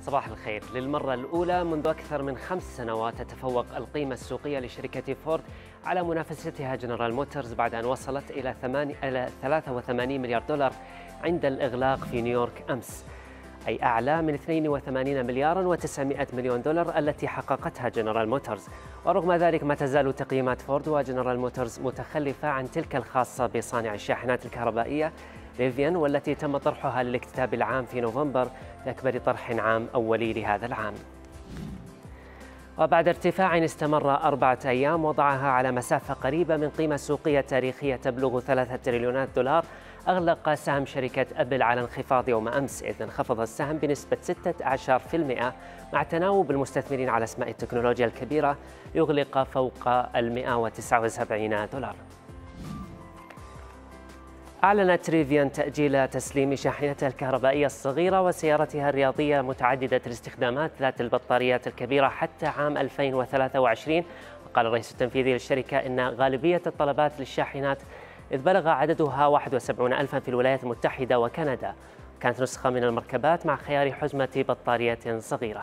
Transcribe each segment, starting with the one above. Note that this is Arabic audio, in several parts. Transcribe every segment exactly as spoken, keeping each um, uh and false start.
صباح الخير. للمرة الأولى منذ أكثر من خمس سنوات تتفوق القيمة السوقية لشركة فورد على منافستها جنرال موتورز بعد أن وصلت إلى إلى ثلاثة وثمانين مليار دولار عند الإغلاق في نيويورك أمس، أي أعلى من اثنين وثمانين مليار وتسعمائة مليون دولار التي حققتها جنرال موتورز. ورغم ذلك ما تزال تقييمات فورد وجنرال موتورز متخلفة عن تلك الخاصة بصانع الشاحنات الكهربائية ريفيان، والتي تم طرحها للاكتتاب العام في نوفمبر بأكبر طرح عام أولي لهذا العام. وبعد ارتفاع استمر أربعة أيام وضعها على مسافة قريبة من قيمة سوقية تاريخية تبلغ ثلاثة تريليونات دولار، أغلق سهم شركة أبل على انخفاض يوم أمس، إذ انخفض السهم بنسبة ستة عشر بالمئة مع تناوب المستثمرين على أسماء التكنولوجيا الكبيرة، يغلق فوق المئة وتسعة وسبعين دولار. أعلنت ريفيان تأجيل تسليم شاحنتها الكهربائية الصغيرة وسيارتها الرياضية متعددة الاستخدامات ذات البطاريات الكبيرة حتى عام ألفين وثلاثة وعشرين. وقال الرئيس التنفيذي للشركة إن غالبية الطلبات للشاحنات إذ بلغ عددها واحد وسبعين ألفاً في الولايات المتحدة وكندا، كانت نسخة من المركبات مع خيار حزمة بطارية صغيرة.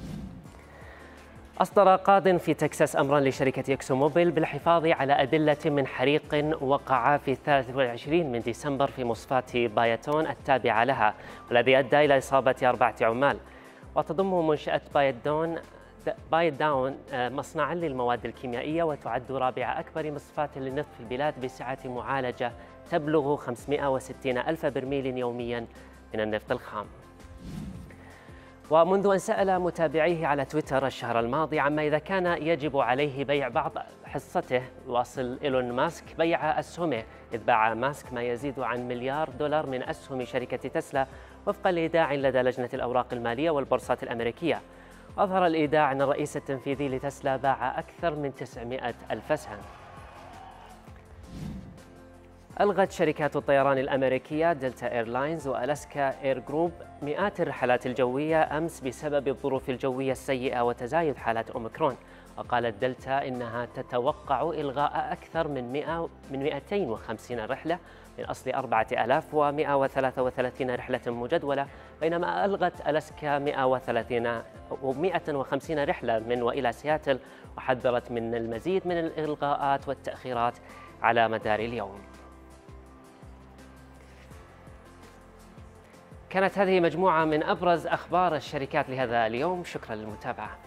أصدر قاض في تكساس أمرا لشركة إكسو موبيل بالحفاظ على أدلة من حريق وقع في الثالث والعشرين من ديسمبر في مصفاة بايتون التابعة لها، والذي أدى إلى إصابة أربعة عمال. وتضم منشأة بايت بايت داون مصنعا للمواد الكيميائية، وتعد رابع أكبر مصفاة للنفط في البلاد بسعة معالجة تبلغ خمسمائة وستين ألف برميل يوميا من النفط الخام. ومنذ أن سأل متابعيه على تويتر الشهر الماضي عما إذا كان يجب عليه بيع بعض حصته، واصل إيلون ماسك بيع أسهمه، إذ باع ماسك ما يزيد عن مليار دولار من أسهم شركة تسلا وفقا لإيداع لدى لجنة الأوراق المالية والبورصات الأمريكية. أظهر الإيداع أن الرئيس التنفيذي لتسلا باع أكثر من تسعمائة ألف سهم. ألغت شركات الطيران الأمريكية دلتا إيرلاينز وألاسكا إير جروب مئات الرحلات الجوية أمس بسبب الظروف الجوية السيئة وتزايد حالات أوميكرون. وقالت دلتا إنها تتوقع إلغاء أكثر من مئة من مئتين وخمسين رحلة من أصل أربعة آلاف ومئة وثلاثة وثلاثين رحلة مجدولة، بينما ألغت ألاسكا مئة وثلاثين ومئة وخمسين رحلة من وإلى سياتل، وحذرت من المزيد من الإلغاءات والتأخيرات على مدار اليوم. كانت هذه مجموعة من أبرز أخبار الشركات لهذا اليوم، شكرا للمتابعة.